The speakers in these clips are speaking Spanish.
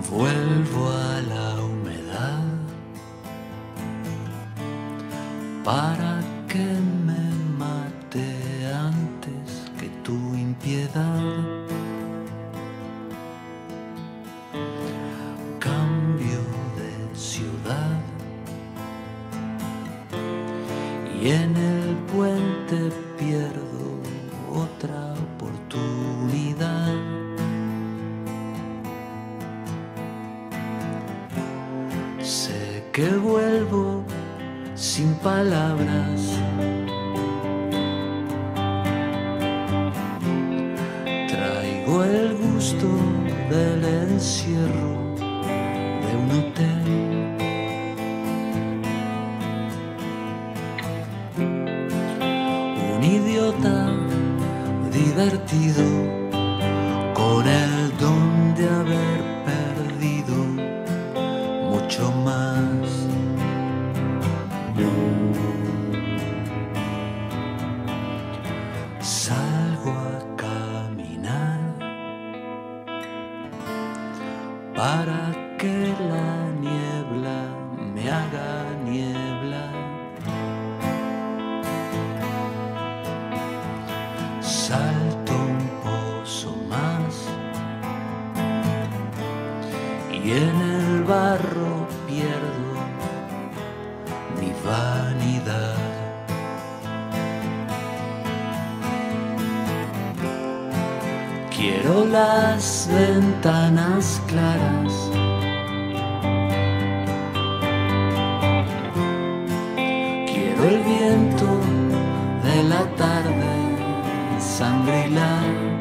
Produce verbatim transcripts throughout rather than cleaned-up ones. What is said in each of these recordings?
Vuelvo a la humedad para que me mate antes que tu impiedad. Cambio de ciudad y en el puente pierdo otra oportunidad. Sé que vuelvo sin palabras, traigo el gusto del encierro de un hotel. Un idiota divertido con el don de haber perdido mucho más. Salgo a caminar para que la niebla me haga niebla. Salto un pozo más y en el barro pierdo mi vanidad. Quiero las ventanas claras, quiero el viento de la tarde, Shangri-La.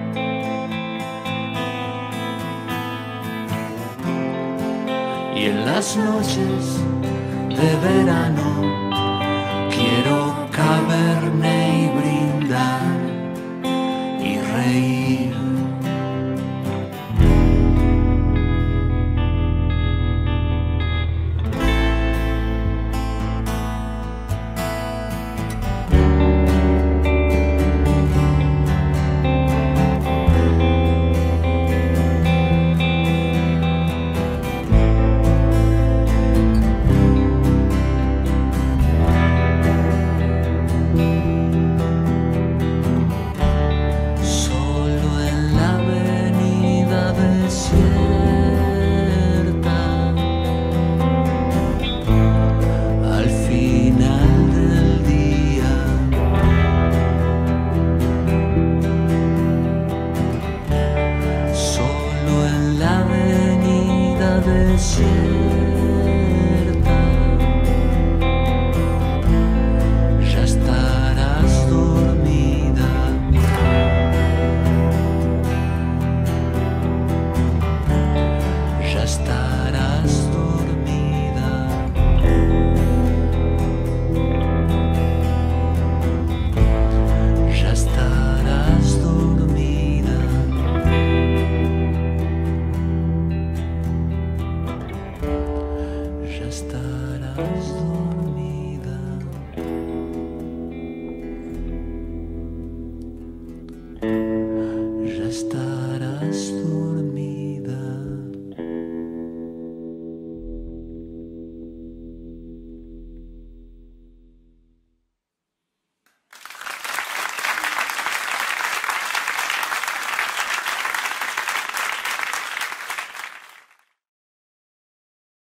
Y en las noches de verano quiero cabernet y brindar y reír. Desierta